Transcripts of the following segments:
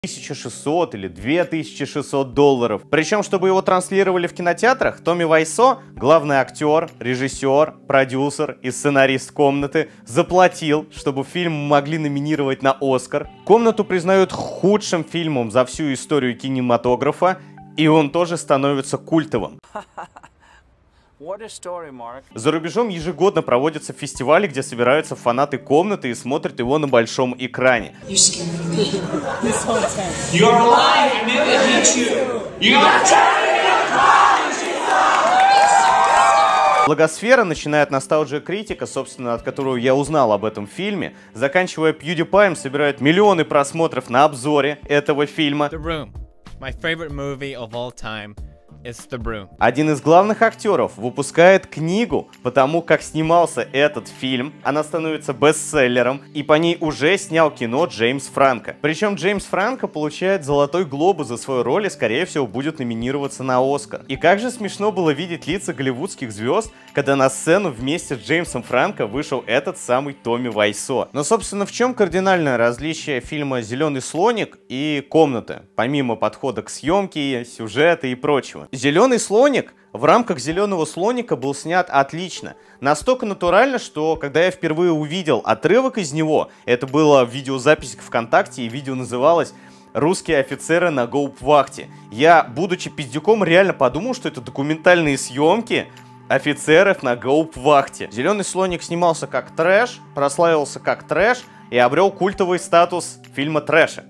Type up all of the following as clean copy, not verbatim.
1600 или 2600 долларов. Причем, чтобы его транслировали в кинотеатрах, Томми Вайсо, главный актер, режиссер, продюсер и сценарист «Комнаты», заплатил, чтобы фильм могли номинировать на «Оскар». «Комнату» признают худшим фильмом за всю историю кинематографа, и он тоже становится культовым. За рубежом ежегодно проводятся фестивали, где собираются фанаты «Комнаты» и смотрят его на большом экране. Благосфера, начиная от Nostalgia Critic, собственно, от которого я узнал об этом фильме, заканчивая PewDiePie, собирают миллионы просмотров на обзоре этого фильма. My favorite movie of all time is The Room. Один из главных актеров выпускает книгу по тому, как снимался этот фильм. Она становится бестселлером, и по ней уже снял кино Джеймс Франко. Причем Джеймс Франко получает «Золотой глобус» за свою роль и, скорее всего, будет номинироваться на «Оскар». И как же смешно было видеть лица голливудских звезд, когда на сцену вместе с Джеймсом Франко вышел этот самый Томми Вайсо. Но, собственно, в чем кардинальное различие фильма «Зеленый слоник» и «Комнаты», помимо подхода к съемке, сюжета и прочего? «Зеленый слоник» в рамках «Зеленого слоника» был снят отлично. Настолько натурально, что когда я впервые увидел отрывок из него, это было в видеозаписи ВКонтакте, и видео называлось «Русские офицеры на гауптвахте». Я, будучи пиздюком, реально подумал, что это документальные съемки офицеров на гауптвахте. «Зеленый слоник» снимался как трэш, прославился как трэш и обрел культовый статус фильма трэша.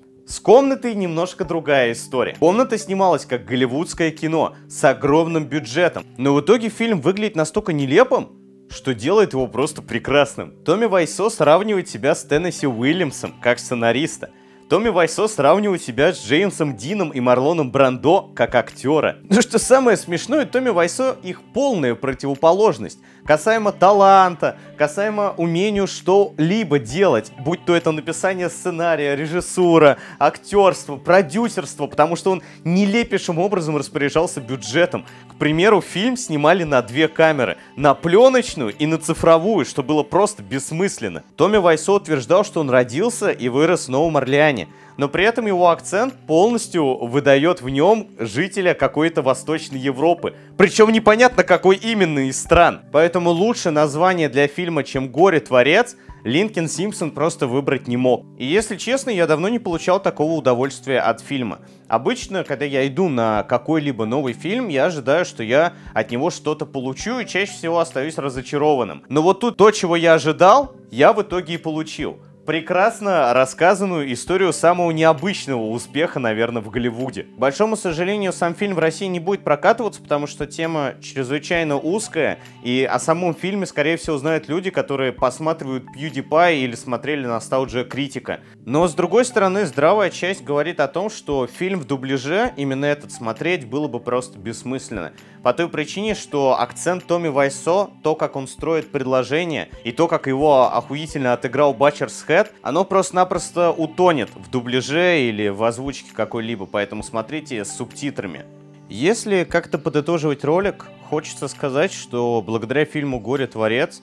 С «Комнатой» немножко другая история. «Комната» снималась как голливудское кино с огромным бюджетом, но в итоге фильм выглядит настолько нелепым, что делает его просто прекрасным. Томми Вайсо сравнивает себя с Теннесси Уильямсом как сценариста. Томми Вайсо сравнивает себя с Джеймсом Дином и Марлоном Брандо как актера. Но что самое смешное, Томми Вайсо их полная противоположность. Касаемо таланта, касаемо умению что-либо делать, будь то это написание сценария, режиссура, актерство, продюсерство, потому что он нелепейшим образом распоряжался бюджетом. К примеру, фильм снимали на 2 камеры, на пленочную и на цифровую, что было просто бессмысленно. Томми Вайсо утверждал, что он родился и вырос в Новом Орлеане, но при этом его акцент полностью выдает в нем жителя какой-то Восточной Европы. Причем непонятно, какой именно из стран. Поэтому лучше название для фильма, чем «Горе-творец», Линкольн Симпсон просто выбрать не мог. И если честно, я давно не получал такого удовольствия от фильма. Обычно, когда я иду на какой-либо новый фильм, я ожидаю, что я от него что-то получу, и чаще всего остаюсь разочарованным. Но вот тут то, чего я ожидал, я в итоге и получил. Прекрасно рассказанную историю самого необычного успеха, наверное, в Голливуде. К большому сожалению, сам фильм в России не будет прокатываться, потому что тема чрезвычайно узкая, и о самом фильме, скорее всего, знают люди, которые посматривают PewDiePie или смотрели Nostalgia Critic. Но, с другой стороны, здравая часть говорит о том, что фильм в дубляже, именно этот, смотреть было бы просто бессмысленно. По той причине, что акцент Томми Вайсо, то, как он строит предложение, и то, как его охуительно отыграл Бачерс Хэт, оно просто-напросто утонет в дубляже или в озвучке какой-либо, поэтому смотрите с субтитрами. Если как-то подытоживать ролик, хочется сказать, что благодаря фильму «Горе-творец»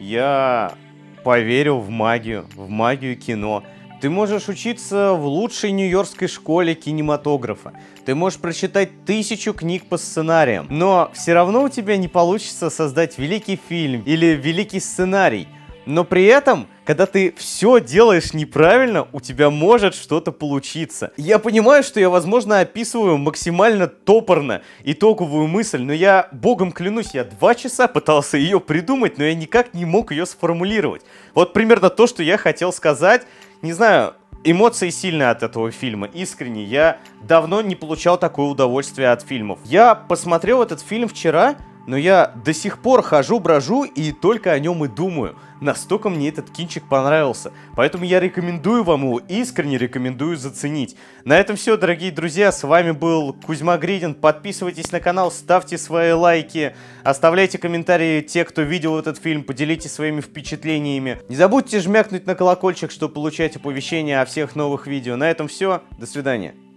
я поверил в магию кино. Ты можешь учиться в лучшей нью-йоркской школе кинематографа. Ты можешь прочитать 1000 книг по сценариям. Но все равно у тебя не получится создать великий фильм или великий сценарий. Но при этом, когда ты все делаешь неправильно, у тебя может что-то получиться. Я понимаю, что я, возможно, описываю максимально топорно итоговую мысль, но я, богом клянусь, я 2 часа пытался ее придумать, но я никак не мог ее сформулировать. Вот примерно то, что я хотел сказать. Не знаю, эмоции сильные от этого фильма, искренне. Я давно не получал такое удовольствие от фильмов. Я посмотрел этот фильм вчера, но я до сих пор хожу-брожу и только о нем и думаю. Настолько мне этот кинчик понравился. Поэтому я рекомендую вам его, искренне рекомендую заценить. На этом все, дорогие друзья. С вами был Кузьма Гридин. Подписывайтесь на канал, ставьте свои лайки, оставляйте комментарии те, кто видел этот фильм, поделитесь своими впечатлениями. Не забудьте жмякнуть на колокольчик, чтобы получать оповещения о всех новых видео. На этом все. До свидания.